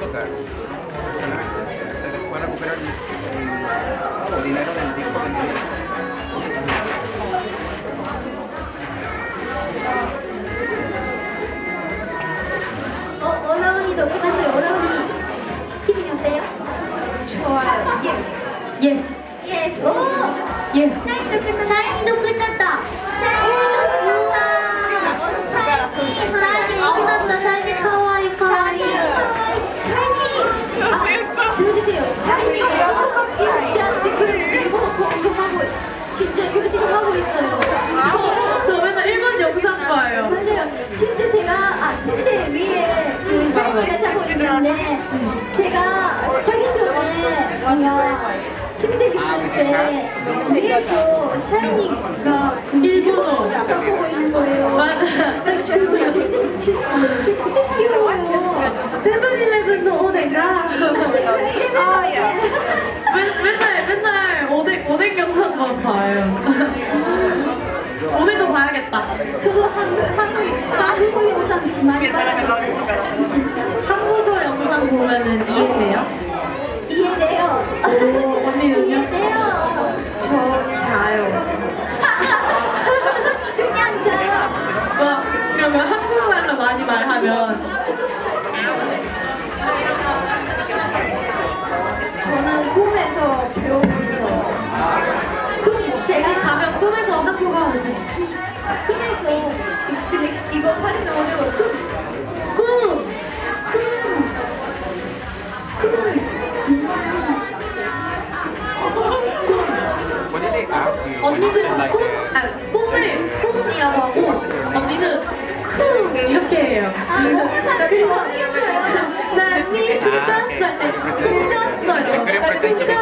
tocar. Después recuperar el dinero del tiempo que tenía. 어라운이도 끝났어요. 어라운이 기분이 어때요? 좋아요. 예스. 예스. 오. 예스. 샤이니도 끝났다. 샤이니도 끝났다. 샤이니 끝났다. 샤이니 카와이 카와이. 샤이니. 아, 들어주세요. 샤이니가 진짜 지금 일본 공부하고 진짜 열심히 하고 있어요. 저 맨날 일본 영상 봐요. 맞아요. 진짜 제가 침대 위에 그 샤이니가 자고 있는데 제가 자기 전에 뭔가 침대 있을 때 위에서 샤이니가 일본어 보고 있는 거예요. 맞아. 그래서 진짜 귀여워요. 세븐일레븐도 오뎅가. 맨날 오뎅 영상만 봐요. 오늘도 봐야겠다. 저도 한국어 영상 많이 봐요. 한국어 영상 보면은 이해돼요? 이해돼요. 오, 언니는요? 이해돼요. 저 자요. 그냥 자요. 와, 그러면 한국말로 많이 말하면 저는 꿈에서 배우고 있어요. 제가 자면 꿈에서 한국어 꿈에서 근데 이거 발음이 어려워. 꿈! 언니는 꿈을 꿈이라고 하고 언니는 쿵 이렇게 해요. 그래서 난네 꿈 꿨어 할 때 꿈 꿨어 이러고 꿈